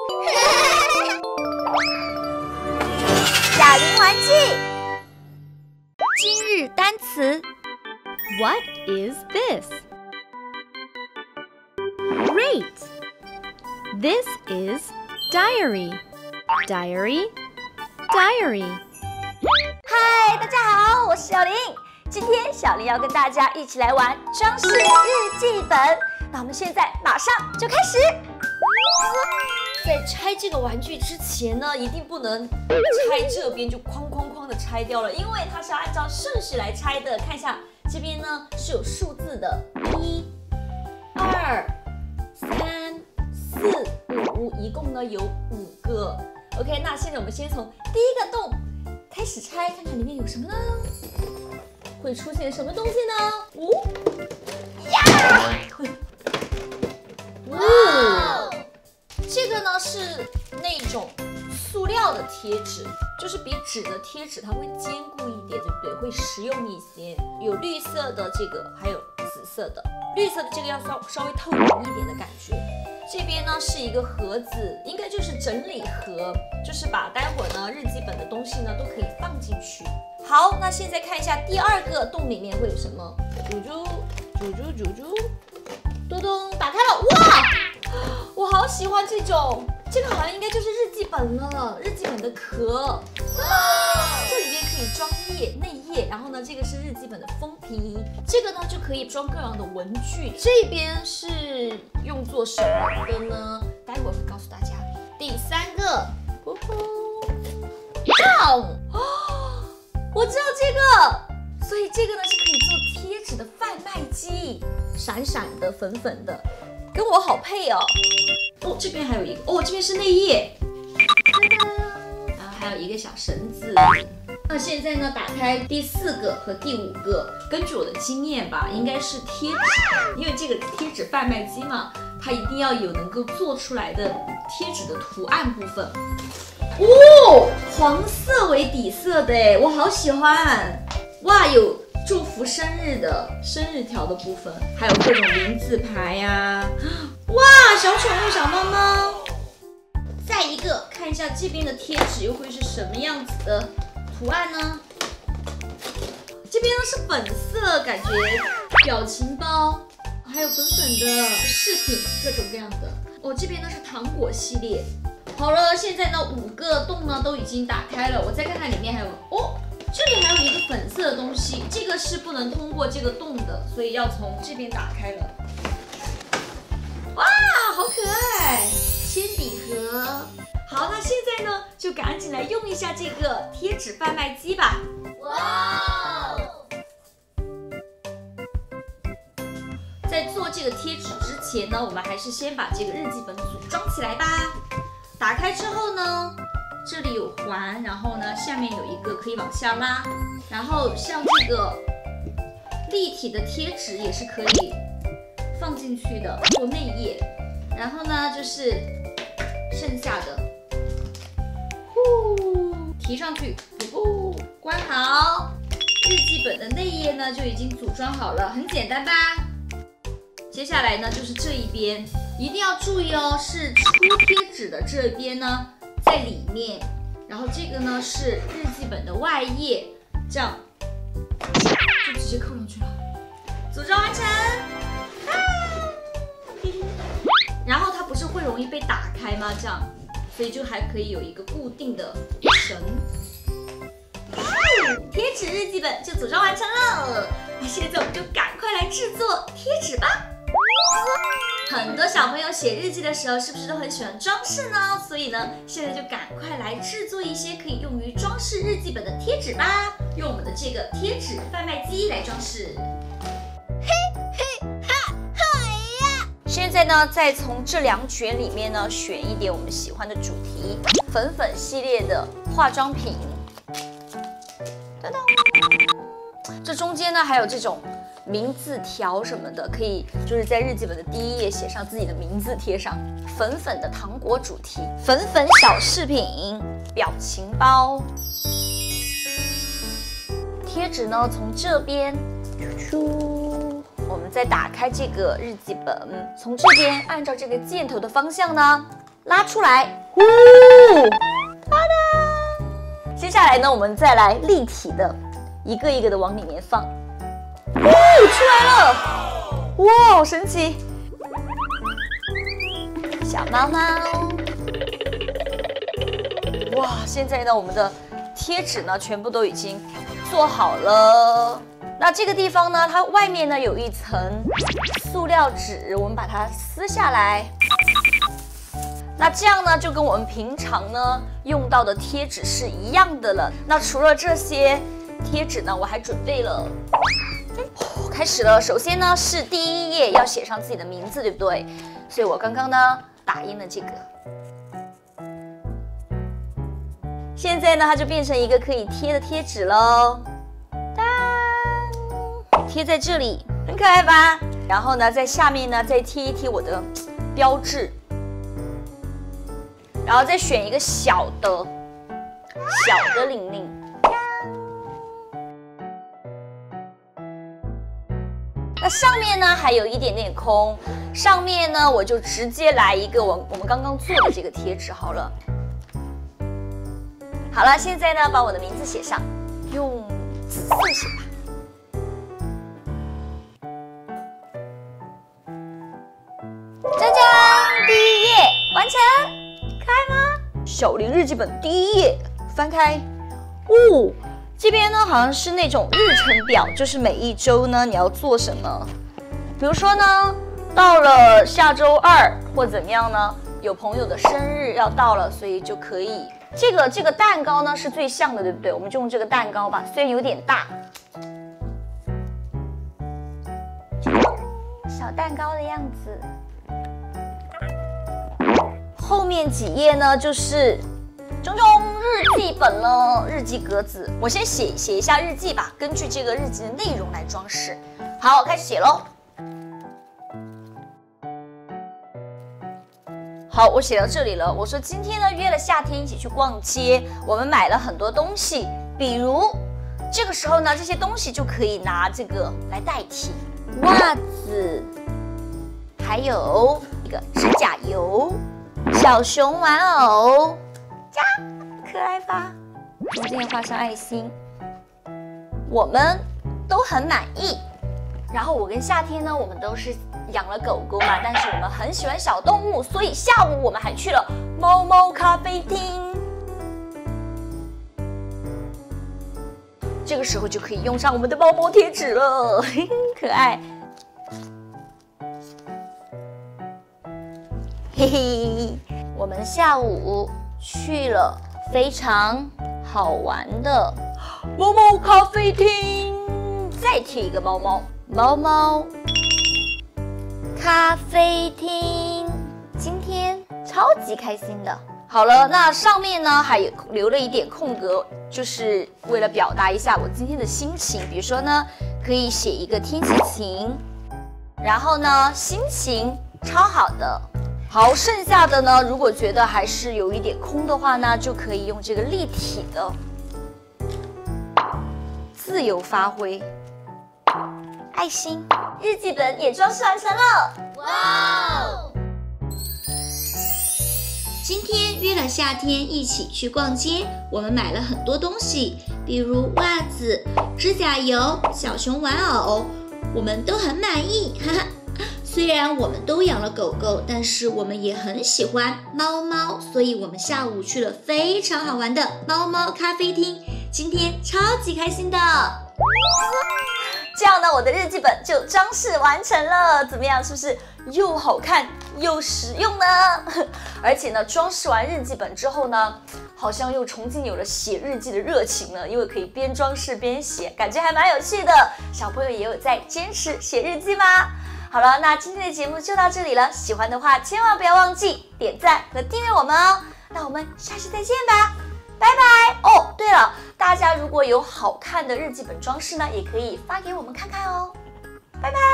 哑铃玩具。今日单词 What is this? Great! This is diary. Diary, diary. 嗨，大家好，我是小林。今天小林要跟大家一起来玩装饰日记本。那我们现在马上就开始。在拆这个玩具之前呢，一定不能拆这边就哐哐哐的拆掉了，因为它是要按照顺序来拆的。看一下这边呢是有数字的，1、2、3、4、5，一共呢有5个。OK， 那现在我们先从第一个洞开始拆，看看里面有什么呢？会出现什么东西呢？哇！这个呢是那种塑料的贴纸，就是比纸的贴纸它会坚固一点，对不对？会实用一些。有绿色的这个，还有紫色的。绿色的这个要稍微透明一点的感觉。这边呢是一个盒子，应该就是整理盒，就是把待会儿呢日记本的东西呢都可以放进去。好，那现在看一下第二个洞里面会有什么？咚咚，打开了，哇！我好喜欢这种，这个好像应该就是日记本了，日记本的壳。这里面可以装内页，然后呢，这个是日记本的封皮，这个呢就可以装各样的文具。这边是用作什么的呢？待会儿会告诉大家。第3个，我知道这个，所以这个呢是可以做贴纸的贩卖机，闪闪的、粉粉的，跟我好配哦。哦，这边还有一个，哦，这边是内页，然后还有一个小绳子。那现在呢，打开第4个和第5个，根据我的经验吧，应该是贴纸，因为这个贴纸贩卖机嘛，它一定要有能够做出来的贴纸的图案部分。哦，黄色为底色的哎，我好喜欢！哇，有祝福生日的生日条的部分，还有各种名字牌呀。哇，小宠物小猫猫。再一个，看一下这边的贴纸又会是什么样子的图案呢？这边呢是粉色，感觉表情包，还有粉粉的饰品，各种各样的。哦，这边呢是糖果系列。好了，现在呢5个洞呢都已经打开了，我再看看里面还有哦，这里还有一个粉色的东西，这个是不能通过这个洞的，所以要从这边打开了。哇，好可爱，铅笔盒。好，那现在呢就赶紧来用一下这个贴纸贩卖机吧。哇！在做这个贴纸之前呢，我们还是先把这个日记本组装起来吧。打开之后呢，这里有环，然后呢，下面有一个可以往下拉，然后像这个立体的贴纸也是可以放进去的，做内页。然后呢，就是剩下的，提上去，关好。日记本的内页呢就已经组装好了，很简单吧？接下来呢就是这一边，一定要注意哦，是出贴纸的这边呢在里面，然后这个呢是日记本的外页，这样就直接扣上去了。组装完成，然后它不是会容易被打开吗？这样，所以就还可以有一个固定的绳。贴纸日记本就组装完成了，那现在我们就赶快来制作贴纸吧。很多小朋友写日记的时候，是不是都很喜欢装饰呢？所以呢，现在就赶快来制作一些可以用于装饰日记本的贴纸吧。用我们的这个贴纸贩卖机来装饰。现在呢，再从这2卷里面呢，选一点我们喜欢的主题，粉粉系列的化妆品。噔噔，这中间呢还有这种名字条什么的，可以就是在日记本的第1页写上自己的名字，贴上。粉粉的糖果主题，粉粉小饰品，表情包。贴纸呢从这边，我们再打开这个日记本，从这边按照这个箭头的方向呢拉出来，哒哒。接下来呢，我们再来立体的，一个一个的往里面放。出来了！哇，好神奇！小猫猫。哇，现在呢，我们的贴纸呢，全部都已经做好了。那这个地方呢，它外面呢有一层塑料纸，我们把它撕下来。那这样呢，就跟我们平常呢用到的贴纸是一样的了。那除了这些贴纸呢，我还准备了。开始了，首先呢是第一页要写上自己的名字，对不对？所以我刚刚呢打印了这个。现在呢，它就变成一个可以贴的贴纸喽。贴在这里，很可爱吧？然后呢，在下面呢再贴一贴我的标志，然后再选一个小的领令。那上面呢还有一点点空，上面呢我就直接来一个我们刚刚做的这个贴纸好了。好了，现在呢把我的名字写上，用紫色写吧。锵锵，第一页完成，可爱吗？小林日记本第一页，翻开，哦。这边呢好像是那种日程表，就是每一周呢你要做什么。比如说呢，到了下周2或怎么样呢，有朋友的生日要到了，所以就可以。这个蛋糕呢是最像的，对不对？我们就用这个蛋糕吧，虽然有点大，小蛋糕的样子。后面几页呢就是炯炯日记本了，日记格子。我先写一下日记吧，根据这个日记的内容来装饰。好，开始写喽。好，我写到这里了。我说今天呢约了夏天一起去逛街，我们买了很多东西，比如这个时候呢，这些东西就可以拿这个来代替，袜子，还有一个指甲油，小熊玩偶，呀，可爱吧？中间画上爱心，我们都很满意。然后我跟夏天呢，我们都是养了狗狗嘛，但是我们很喜欢小动物，所以下午我们还去了猫猫咖啡厅。这个时候就可以用上我们的猫猫贴纸了，可爱。嘿嘿，我们下午去了非常好玩的猫猫咖啡厅，再贴一个猫猫。猫猫咖啡厅，今天超级开心的。好了，那上面呢还有留了一点空格，就是为了表达一下我今天的心情。比如说呢，可以写一个天气晴，然后呢心情超好的。好，剩下的呢，如果觉得还是有一点空的话呢，就可以用这个立体的，自由发挥。爱心，日记本也装饰完成了，哇哦！今天约了夏天一起去逛街，我们买了很多东西，比如袜子、指甲油、小熊玩偶，我们都很满意，哈哈。虽然我们都养了狗狗，但是我们也很喜欢猫猫，所以我们下午去了非常好玩的猫猫咖啡厅，今天超级开心的。这样呢，我的日记本就装饰完成了，怎么样？是不是又好看又实用呢？而且呢，装饰完日记本之后呢，好像又重新有了写日记的热情呢，因为可以边装饰边写，感觉还蛮有趣的。小朋友也有在坚持写日记吗？好了，那今天的节目就到这里了，喜欢的话千万不要忘记点赞和订阅我们哦。那我们下次再见吧。拜拜哦！对了，大家如果有好看的日记本装饰呢，也可以发给我们看看哦。拜拜。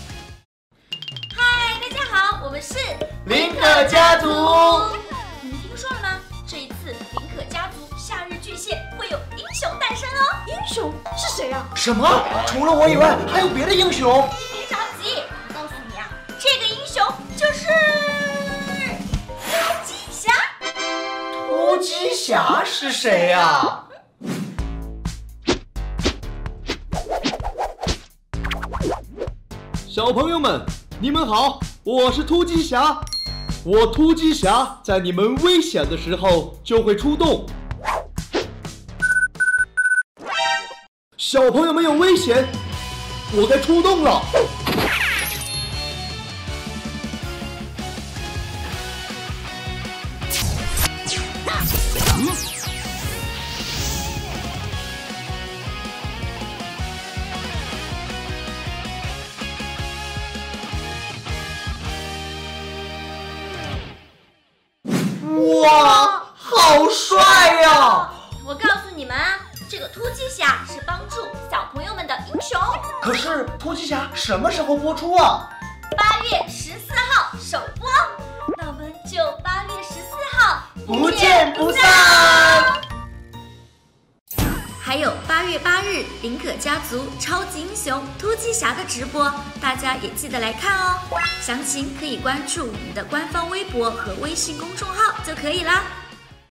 嗨，大家好，我们是林可家族。 了吗？这一次林可家族夏日巨蟹会有英雄诞生哦！ 英雄是谁啊？ 什么？除了我以外，还有别的英雄？ 别着急，我告诉你啊，这个英雄就是突击侠。 突击侠是谁呀？ 小朋友们，你们好，我是突击侠。我突击侠在你们危险的时候就会出动。小朋友们有危险，我该出动了。 哇，好帅呀！ 我告诉你们啊，这个突击侠是帮助小朋友们的英雄。 可是突击侠什么时候播出啊 8月14号首播，那我们就8月14号不见不散。 还有8月8日林可家族超级英雄突击侠的直播，大家也记得来看哦。详情可以关注我们的官方微博和微信公众号就可以啦。